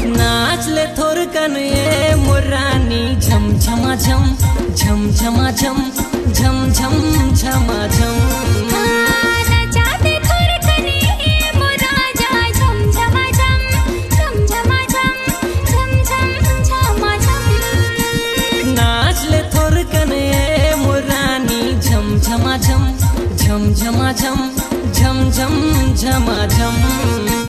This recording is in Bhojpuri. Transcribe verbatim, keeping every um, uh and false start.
नाच ले थोर कन ये मुरानी झम झमा झम झम झमा झम झम झम झमा झम नाच ले थोर कन ये मुरानी झम झमा झम झम झमा झम झम झम झमा झम।